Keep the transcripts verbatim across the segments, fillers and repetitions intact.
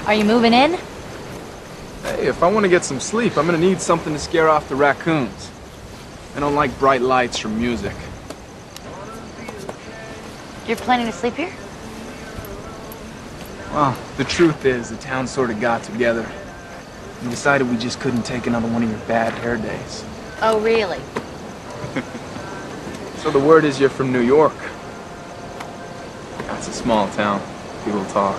Are you moving in? Hey, if I want to get some sleep, I'm gonna need something to scare off the raccoons. I don't like bright lights or music. You're planning to sleep here? Well, the truth is, the town sort of got together and decided we just couldn't take another one of your bad hair days. Oh, really? So the word is you're from New York. That's a small town. People talk.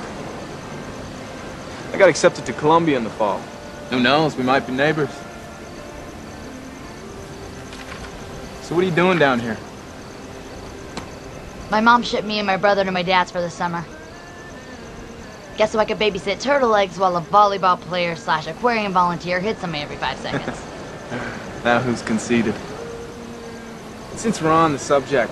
I got accepted to Columbia in the fall. Who knows? We might be neighbors. So what are you doing down here? My mom shipped me and my brother to my dad's for the summer. Guess so I could babysit turtle eggs while a volleyball player slash aquarium volunteer hits on me every five seconds. Now who's conceited? Since we're on the subject,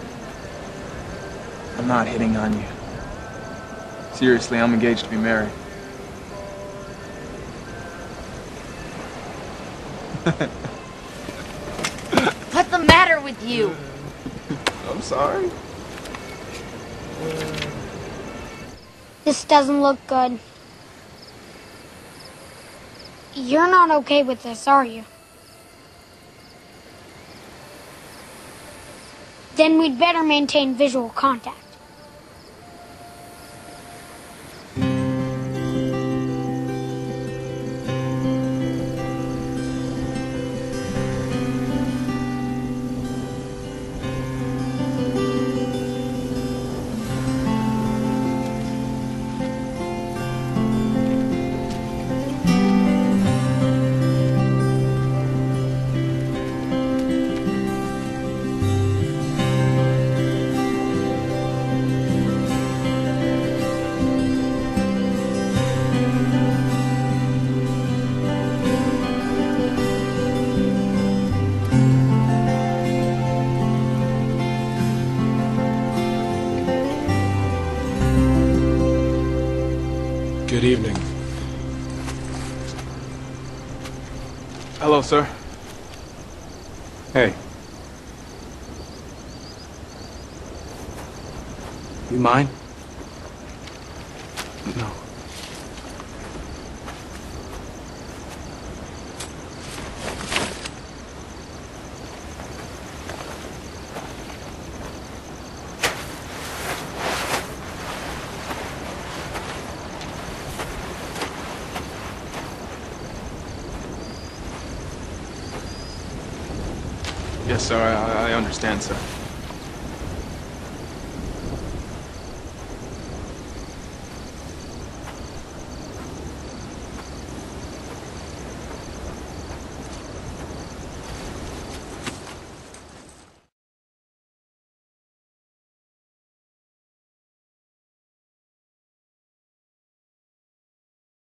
I'm not hitting on you. Seriously, I'm engaged to be married. What's the matter with you? I'm sorry. This doesn't look good. You're not okay with this, are you? Then we'd better maintain visual contact. Good evening. Hello, sir. Hey. You mind? No. Yes, sir. I, I understand, sir.